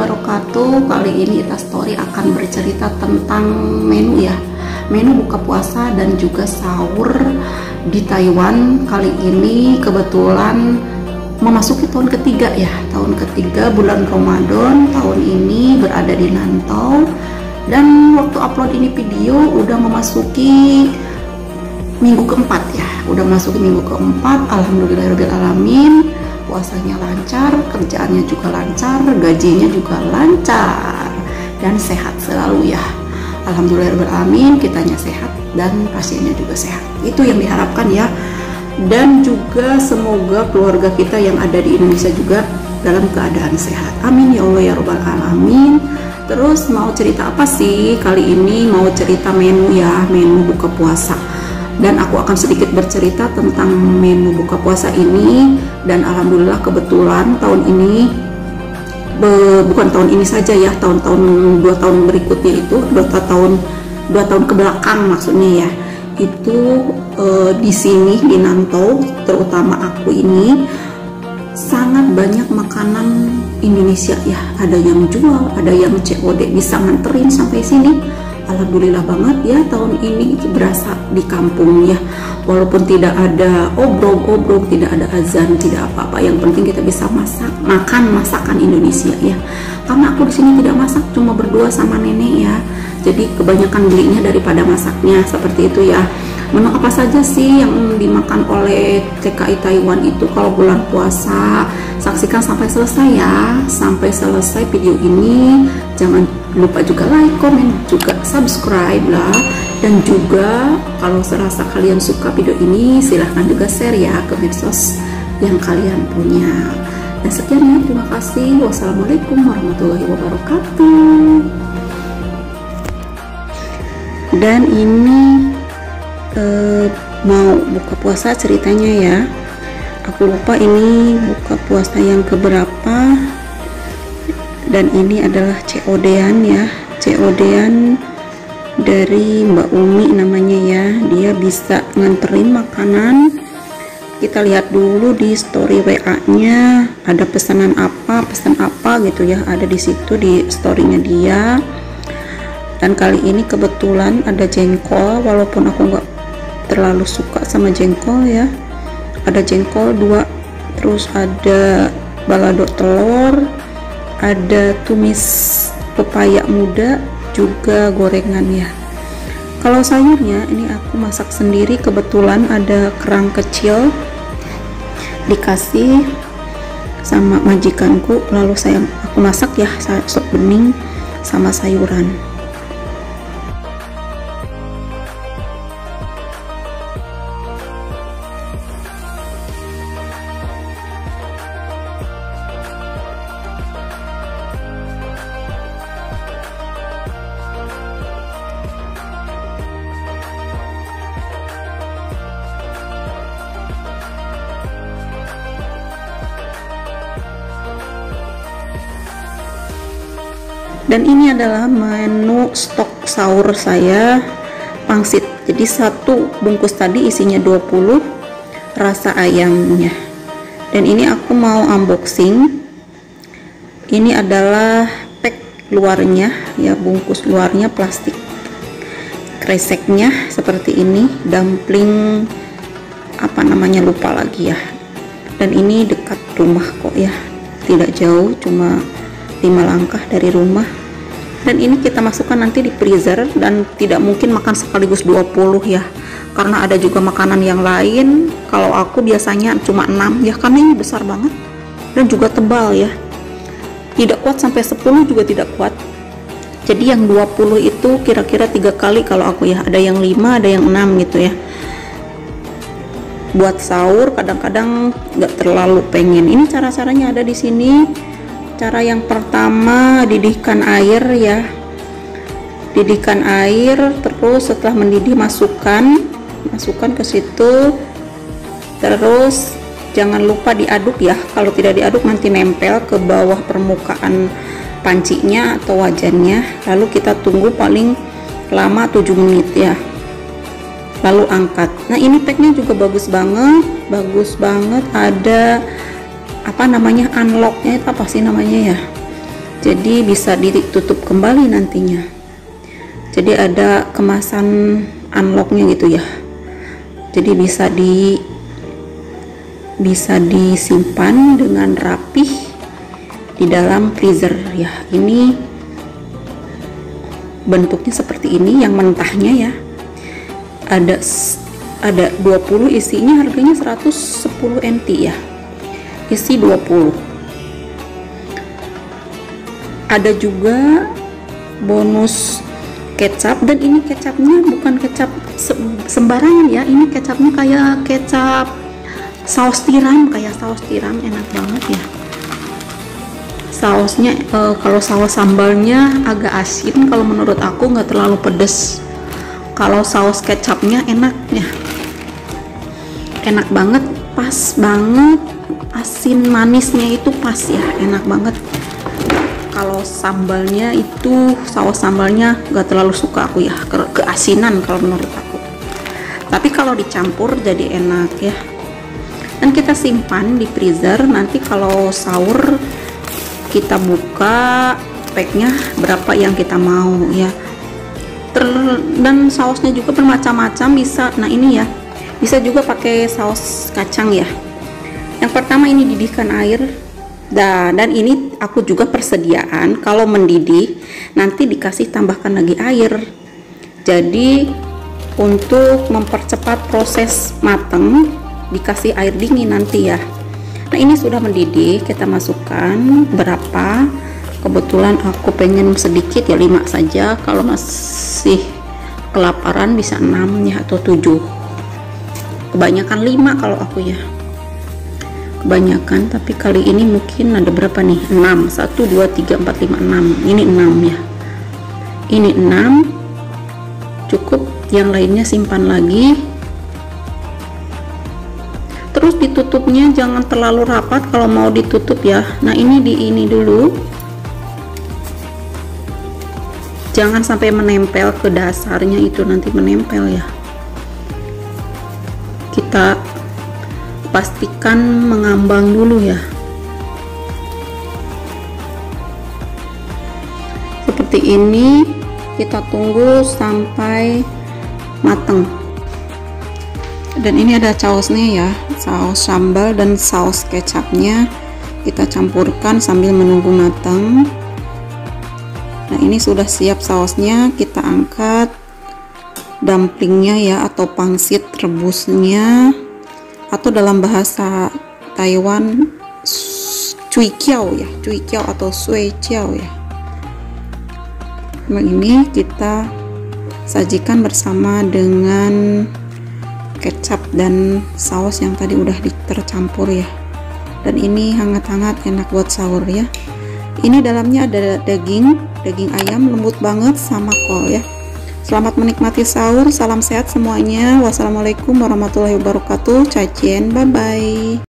wabarakatuh. Kali ini Ita Story akan bercerita tentang menu ya, menu buka puasa dan juga sahur di Taiwan. Kali ini kebetulan memasuki tahun ketiga ya, tahun ketiga bulan Ramadan tahun ini berada di Nantau. Dan waktu upload ini video udah memasuki minggu keempat ya, udah memasuki minggu keempat. Alhamdulillahirobbilalamin, puasanya lancar, kerjaannya juga lancar, gajinya juga lancar, dan sehat selalu ya. Alhamdulillahirobbilalamin, kitanya sehat dan pasiennya juga sehat. Itu yang diharapkan ya. Dan juga semoga keluarga kita yang ada di Indonesia juga dalam keadaan sehat. Amin ya Allah ya Rabbal Alamin. Terus mau cerita apa sih? Kali ini mau cerita menu ya, menu buka puasa. Dan aku akan sedikit bercerita tentang menu buka puasa ini. Dan alhamdulillah kebetulan tahun ini, bukan tahun ini saja ya, tahun-tahun 2 tahun berikutnya itu, 2 tahun ke belakang maksudnya ya, itu di sini di Nantau, terutama aku ini sangat banyak makanan Indonesia ya. Ada yang jual, ada yang COD bisa nganterin sampai sini. Alhamdulillah banget ya, tahun ini itu berasa di kampung ya. Walaupun tidak ada obrol-obrol, tidak ada azan, tidak apa-apa. Yang penting kita bisa makan masakan Indonesia ya. Karena aku di sini tidak masak, cuma berdua sama nenek ya. Jadi kebanyakan belinya daripada masaknya, seperti itu ya. Menu apa saja sih yang dimakan oleh TKI Taiwan itu kalau bulan puasa? Saksikan sampai selesai ya, sampai selesai video ini. Jangan lupa juga like, komen, juga subscribe lah. Dan juga kalau serasa kalian suka video ini, silahkan juga share ya ke medsos yang kalian punya. Dan sekian ya, terima kasih. Wassalamualaikum warahmatullahi wabarakatuh. Dan ini mau buka puasa ceritanya ya. Aku lupa ini buka puasa yang keberapa. Dan ini adalah COD-an ya, COD-an dari Mbak Umi namanya ya. Dia bisa nganterin makanan. Kita lihat dulu di story WA-nya ada pesan apa gitu ya, ada di situ di story-nya dia. Dan kali ini kebetulan ada jengkol, walaupun aku nggak terlalu suka sama jengkol ya. Ada jengkol 2, terus ada balado telur, ada tumis pepaya muda, juga gorengan ya. Kalau sayurnya ini aku masak sendiri, kebetulan ada kerang kecil dikasih sama majikanku, lalu aku masak ya, sop bening sama sayuran. Dan ini adalah menu stok sahur saya, pangsit. Jadi satu bungkus tadi isinya 20 rasa ayamnya. Dan ini aku mau unboxing. Ini adalah pack luarnya ya, bungkus luarnya plastik. Kreseknya seperti ini, dumpling apa namanya lupa lagi ya. Dan ini dekat rumah kok ya, tidak jauh, cuma 5 langkah dari rumah. Dan ini kita masukkan nanti di freezer, dan tidak mungkin makan sekaligus 20 ya, karena ada juga makanan yang lain. Kalau aku biasanya cuma 6 ya, karena ini besar banget dan juga tebal ya, tidak kuat sampai 10 juga tidak kuat. Jadi yang 20 itu kira-kira 3 kali kalau aku ya, ada yang 5, ada yang 6 gitu ya. Buat sahur kadang-kadang nggak terlalu pengen. Ini cara-caranya ada di sini. Cara yang pertama, didihkan air ya, didihkan air, terus setelah mendidih masukkan ke situ. Terus jangan lupa diaduk ya, kalau tidak diaduk nanti nempel ke bawah permukaan pancinya atau wajannya. Lalu kita tunggu paling lama 7 menit ya, lalu angkat. Nah ini packnya juga bagus banget, ada apa namanya, unlocknya itu apa sih namanya ya. jadi bisa ditutup kembali nantinya. Jadi ada kemasan unlocknya gitu ya, jadi bisa disimpan dengan rapih di dalam freezer ya. Ini bentuknya seperti ini yang mentahnya ya, ada 20 isinya, harganya 110 NT ya, isi 20. Ada juga bonus kecap, dan ini kecapnya bukan kecap sembarangan ya, ini kecapnya kayak kecap saus tiram, enak banget ya. Sausnya kalau saus sambalnya agak asin, kalau menurut aku nggak terlalu pedes. Kalau saus kecapnya enaknya enak banget, pas banget, asin manisnya itu pas ya, enak banget. Kalau sambalnya itu, saus sambalnya gak terlalu suka aku ya, keasinan kalau menurut aku. Tapi kalau dicampur jadi enak ya. Dan kita simpan di freezer, nanti kalau sahur kita buka packnya berapa yang kita mau ya. Dan sausnya juga bermacam-macam bisa. Nah ini ya, bisa juga pakai saus kacang ya. Yang pertama ini didihkan air. Dan ini aku juga persediaan, kalau mendidih nanti dikasih tambahkan lagi air. Jadi untuk mempercepat proses mateng dikasih air dingin nanti ya. Nah ini sudah mendidih, kita masukkan berapa, kebetulan aku pengen sedikit ya, 5 saja. Kalau masih kelaparan bisa 6 ya, atau 7. Kebanyakan 5 kalau aku ya, kebanyakan. Tapi kali ini mungkin ada berapa nih, 6, 1 2 3 4 5 6, ini 6 ya, ini 6 cukup, yang lainnya simpan lagi. Terus ditutupnya jangan terlalu rapat kalau mau ditutup ya. Nah ini ini dulu, jangan sampai menempel ke dasarnya, itu nanti menempel ya. Kita pastikan mengambang dulu ya, seperti ini. Kita tunggu sampai mateng. Dan ini ada sausnya ya, saus sambal dan saus kecapnya kita campurkan sambil menunggu matang. Nah ini sudah siap sausnya, kita angkat dumplingnya ya, atau pangsit rebusnya, atau dalam bahasa Taiwan cui kiao ya, cui kiao atau sui kiao ya. Nah ini kita sajikan bersama dengan kecap dan saus yang tadi udah tercampur ya. Dan ini hangat-hangat, enak buat sahur ya. Ini dalamnya ada daging ayam lembut banget sama kol ya. Selamat menikmati sahur, salam sehat semuanya. Wassalamualaikum warahmatullahi wabarakatuh. Cacien, bye bye.